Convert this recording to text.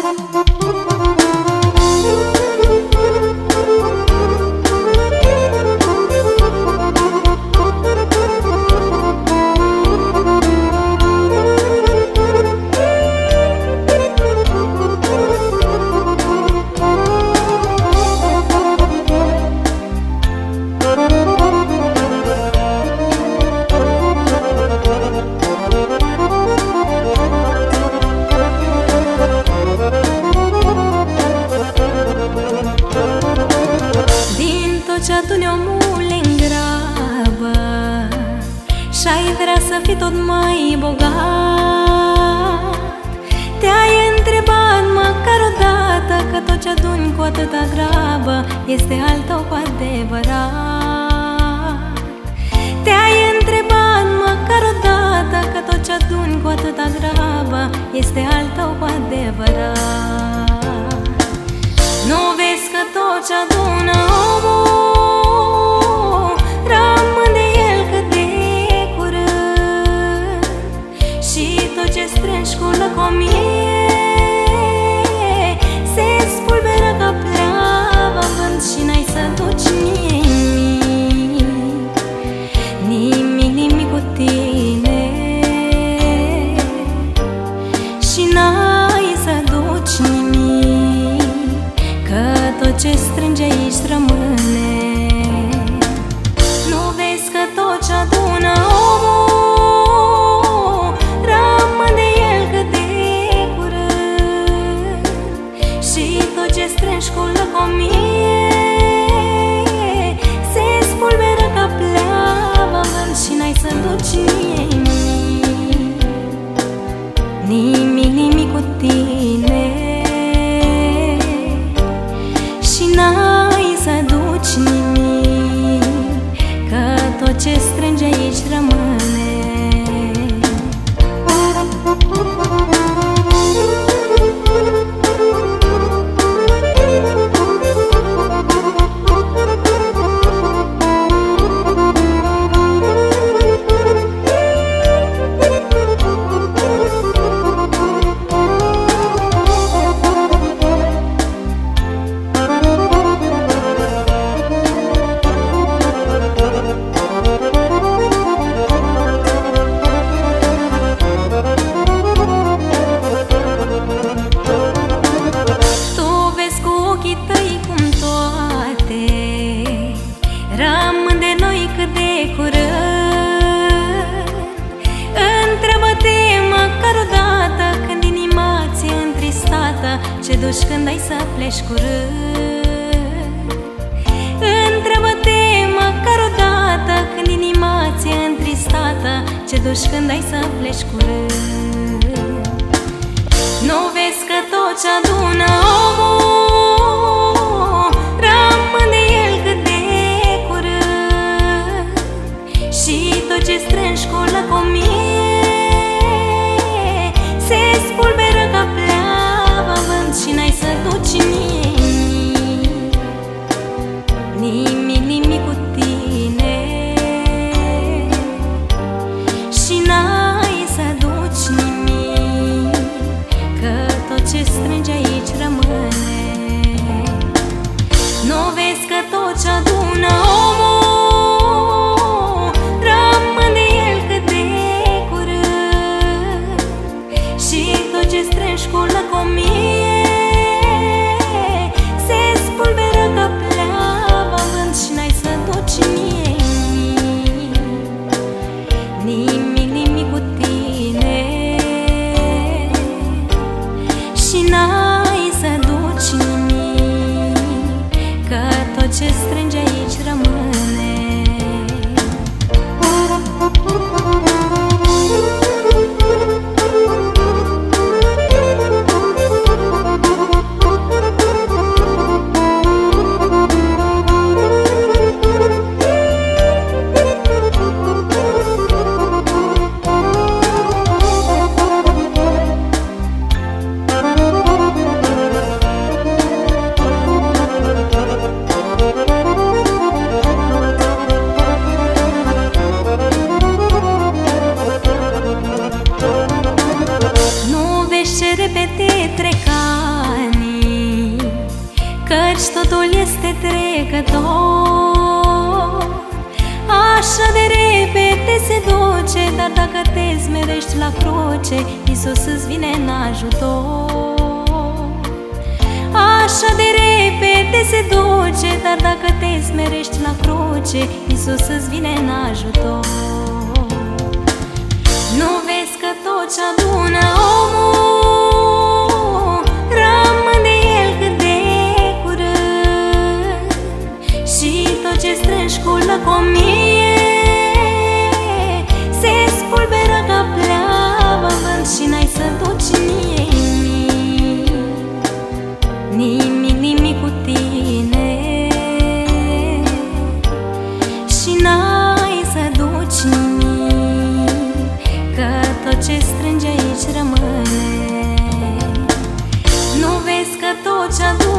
Ce aduni omule în grabă și-ai vrea să fii tot mai bogat. Te-ai întrebat măcar o dată că tot ce aduni cu atâta grabă este al tău cu adevărat. Te-ai întrebat măcar o dată că tot ce aduni cu atâta grabă este al tău cu adevărat. Nu vezi că tot ce adună omul rămân de el cât de curând, și tot ce strângi cu lăcomie se spulberă ca pleava în vânt și n-ai să duci nimic, nimic, nimic cu tine, și n-ai să duci nimic, că tot ce strângi aici rămâne. Nu vezi că tot ce adună omul rămân de el cât de curând, și tot ce strângi cu lăcomie se spulberă ca pleava în vânt și n-ai să duci nimic, nimic, nimic cu tine, și n-ai să duci nimic, că tot ce strângi aici rămâne. Rămân de noi cât de curând. Întreabă-te măcar o dată când inima ți-e întristată, ce duci când ai să pleci curând. Întreabă-te măcar o dată când inima ți-e întristată, ce duci când ai să pleci curând. Nu vezi că tot ce adună omul rămân de el cât de curând, și tot ce strângi cu lăcomie se spulberă ca pleava în vânt și n-ai să duci nimic, nimic, nimic cu tine, și n-ai să duci nimic, că tot ce strângi aici rămâne. Nu vezi că tot ce adună omul rămân de el cât de curând, și tot ce strângi cu lăcomie se spulberă ca pleava în vânt și n-ai să duci nimic, nimic, nimic cu tine, și n-ai să duci nimic, că tot ce strângi aici rămâne. Repete trec căci totul este trecător. Așa de repede se duce, dar dacă te smerești la cruce, Iisus îți vine în ajutor. Așa de repede se duce, dar dacă te smerești la cruce, Iisus îți vine în ajutor. Nu vezi că tot ce adună omul rămân de el cât de curând, și tot ce strângi cu lăcomie se spulberă ca pleava în vânt, și n-ai să duci nimic, nimic, nimic cu tine, și n-ai să duci nimic, că tot ce strângi aici rămâne. Nu vezi că tot ce adună